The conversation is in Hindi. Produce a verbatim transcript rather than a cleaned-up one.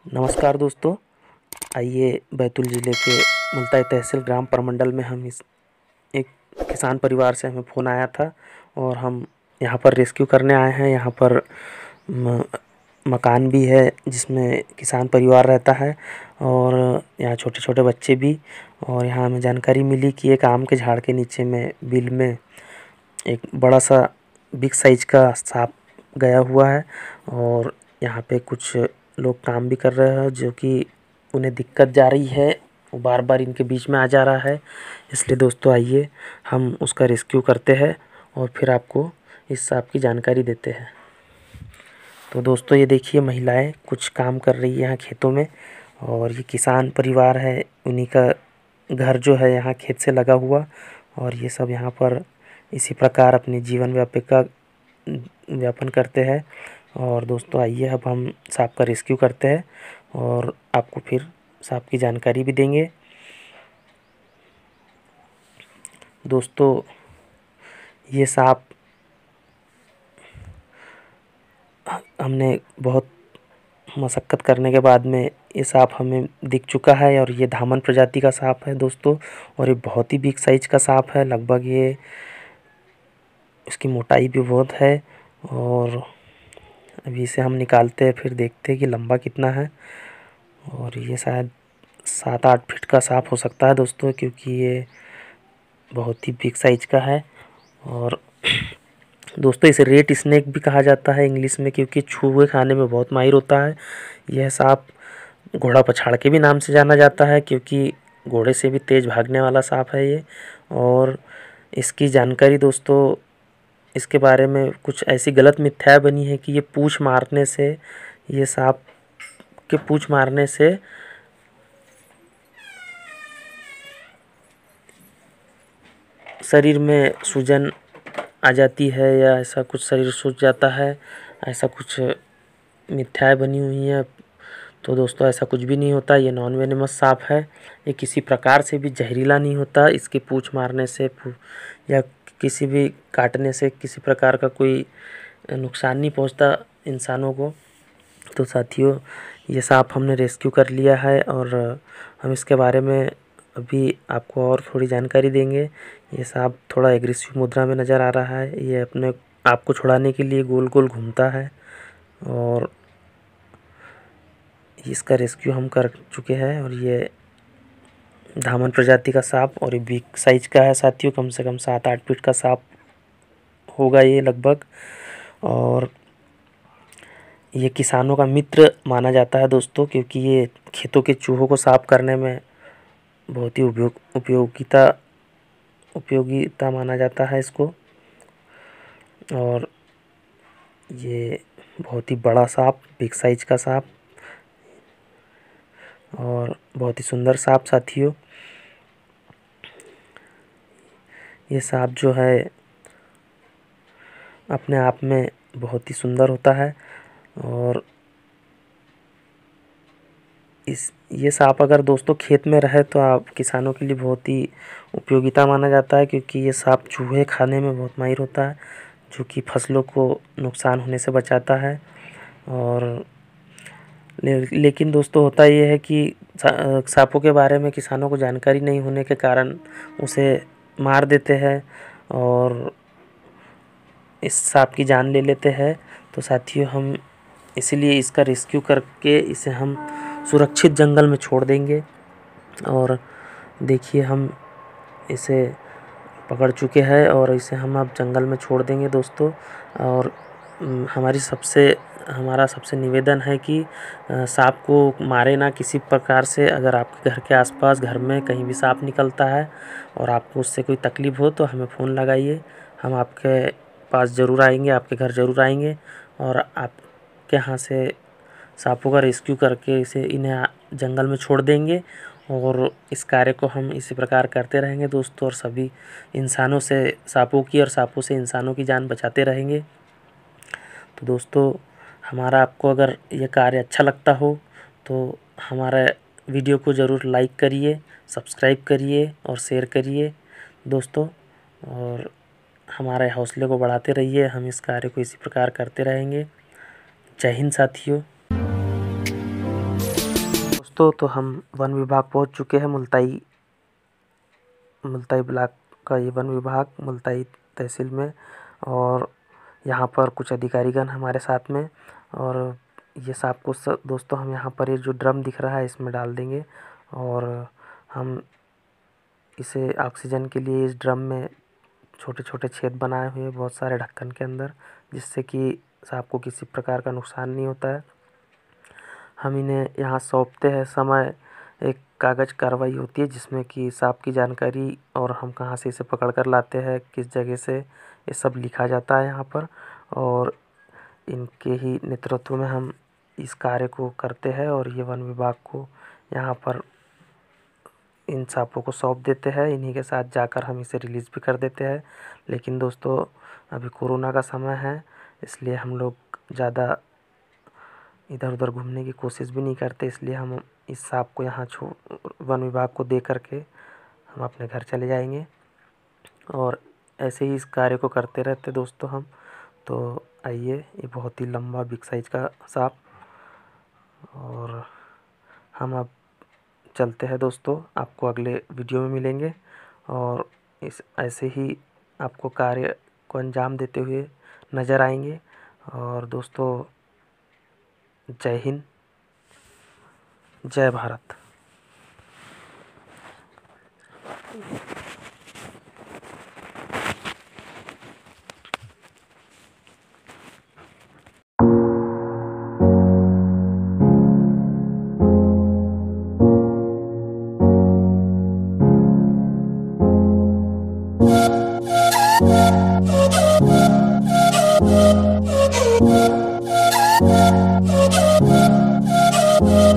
नमस्कार दोस्तों, आइए बैतूल ज़िले के मुल्ताई तहसील ग्राम प्रमंडल में हम इस एक किसान परिवार से हमें फ़ोन आया था और हम यहाँ पर रेस्क्यू करने आए हैं। यहाँ पर म, मकान भी है जिसमें किसान परिवार रहता है और यहाँ छोटे छोटे बच्चे भी। और यहाँ हमें जानकारी मिली कि एक आम के झाड़ के नीचे में बिल में एक बड़ा सा बिग साइज का सांप गया हुआ है और यहाँ पे कुछ लोग काम भी कर रहे हैं जो कि उन्हें दिक्कत जा रही है, वो बार बार इनके बीच में आ जा रहा है। इसलिए दोस्तों आइए हम उसका रेस्क्यू करते हैं और फिर आपको इस सांप की जानकारी देते हैं। तो दोस्तों ये देखिए, महिलाएं कुछ काम कर रही है यहाँ खेतों में और ये किसान परिवार है, उन्हीं का घर जो है यहाँ खेत से लगा हुआ और ये सब यहाँ पर इसी प्रकार अपनी जीवन व्यापिका व्यापन करते हैं। और दोस्तों आइए अब हम सांप का रेस्क्यू करते हैं और आपको फिर सांप की जानकारी भी देंगे। दोस्तों ये सांप हमने बहुत मशक्क़त करने के बाद में ये सांप हमें दिख चुका है और ये धामन प्रजाति का सांप है दोस्तों। और ये बहुत ही बिग साइज का सांप है, लगभग ये इसकी मोटाई भी बहुत है। और अभी इसे हम निकालते हैं, फिर देखते हैं कि लंबा कितना है। और ये शायद सात आठ फीट का सांप हो सकता है दोस्तों, क्योंकि ये बहुत ही बिग साइज का है। और दोस्तों इसे रेड स्नेक भी कहा जाता है इंग्लिश में, क्योंकि चूहे खाने में बहुत माहिर होता है। यह सांप घोड़ा पछाड़ के भी नाम से जाना जाता है, क्योंकि घोड़े से भी तेज़ भागने वाला सांप है ये। और इसकी जानकारी दोस्तों, इसके बारे में कुछ ऐसी गलत मिथ्या बनी है कि ये पूँछ मारने से, ये सांप के पूँछ मारने से शरीर में सूजन आ जाती है या ऐसा कुछ, शरीर सूज जाता है, ऐसा कुछ मिथ्याएं बनी हुई हैं। तो दोस्तों ऐसा कुछ भी नहीं होता, ये नॉन वेनेमस सांप है। ये किसी प्रकार से भी जहरीला नहीं होता, इसकी पूँछ मारने से या किसी भी काटने से किसी प्रकार का कोई नुकसान नहीं पहुंचता इंसानों को। तो साथियों ये सांप हमने रेस्क्यू कर लिया है और हम इसके बारे में अभी आपको और थोड़ी जानकारी देंगे। ये सांप थोड़ा एग्रेसिव मुद्रा में नज़र आ रहा है, ये अपने आप को छुड़ाने के लिए गोल गोल घूमता है और इसका रेस्क्यू हम कर चुके हैं। और ये धामन प्रजाति का सांप और ये बिग साइज का है साथियों, कम से कम सात आठ फीट का सांप होगा ये लगभग। और ये किसानों का मित्र माना जाता है दोस्तों, क्योंकि ये खेतों के चूहों को साफ करने में बहुत ही उपयोग उपयोगिता उपयोगिता माना जाता है इसको। और ये बहुत ही बड़ा सांप, बिग साइज का सांप और बहुत ही सुंदर सांप साथियों। ये सांप जो है अपने आप में बहुत ही सुंदर होता है और इस ये सांप अगर दोस्तों खेत में रहे तो आप किसानों के लिए बहुत ही उपयोगिता माना जाता है, क्योंकि ये सांप चूहे खाने में बहुत माहिर होता है, जो कि फसलों को नुकसान होने से बचाता है। और ले, लेकिन दोस्तों होता ये है कि सांपों के बारे में किसानों को जानकारी नहीं होने के कारण उसे मार देते हैं और इस सांप की जान ले लेते हैं। तो साथियों हम इसीलिए इसका रेस्क्यू करके इसे हम सुरक्षित जंगल में छोड़ देंगे। और देखिए हम इसे पकड़ चुके हैं और इसे हम अब जंगल में छोड़ देंगे दोस्तों। और हमारी सबसे हमारा सबसे निवेदन है कि सांप को मारे ना किसी प्रकार से। अगर आपके घर के आसपास घर में कहीं भी सांप निकलता है और आपको उससे कोई तकलीफ़ हो तो हमें फ़ोन लगाइए, हम आपके पास ज़रूर आएंगे, आपके घर ज़रूर आएंगे और आपके यहाँ से सांपों का रेस्क्यू करके इसे इन्हें जंगल में छोड़ देंगे। और इस कार्य को हम इसी प्रकार करते रहेंगे दोस्तों, और सभी इंसानों से सांपों की और सांपों से इंसानों की जान बचाते रहेंगे। तो दोस्तों हमारा आपको अगर ये कार्य अच्छा लगता हो तो हमारा वीडियो को ज़रूर लाइक करिए, सब्सक्राइब करिए और शेयर करिए दोस्तों। और हमारे हौसले को बढ़ाते रहिए, हम इस कार्य को इसी प्रकार करते रहेंगे। जय हिंद साथियों। दोस्तों, तो हम वन विभाग पहुंच चुके हैं। मुल्ताई मुल्ताई ब्लॉक का ये वन विभाग मुल्ताई तहसील में, और यहाँ पर कुछ अधिकारीगण हमारे साथ में। और ये सांप को स दोस्तों हम यहाँ पर ये जो ड्रम दिख रहा है इसमें डाल देंगे, और हम इसे ऑक्सीजन के लिए इस ड्रम में छोटे छोटे छेद बनाए हुए हैं बहुत सारे ढक्कन के अंदर, जिससे कि सांप को किसी प्रकार का नुकसान नहीं होता है। हम इन्हें यहाँ सौंपते हैं समय एक कागज़ कार्रवाई होती है जिसमें कि सांप की जानकारी और हम कहाँ से इसे पकड़ कर लाते हैं, किस जगह से, ये सब लिखा जाता है यहाँ पर। और इनके ही नेतृत्व में हम इस कार्य को करते हैं, और ये वन विभाग को यहाँ पर इन सांपों को सौंप देते हैं। इन्हीं के साथ जाकर हम इसे रिलीज़ भी कर देते हैं। लेकिन दोस्तों, अभी कोरोना का समय है, इसलिए हम लोग ज़्यादा इधर उधर घूमने की कोशिश भी नहीं करते, इसलिए हम इस सांप को यहाँ छो वन विभाग को दे करके हम अपने घर चले जाएंगे। और ऐसे ही इस कार्य को करते रहते दोस्तों हम। तो आइए, ये बहुत ही लंबा बिग साइज का सांप, और हम अब चलते हैं दोस्तों, आपको अगले वीडियो में मिलेंगे और इस ऐसे ही आपको कार्य को अंजाम देते हुए नज़र आएंगे। और दोस्तों, जय हिंद, जय Bharat. We'll be right back.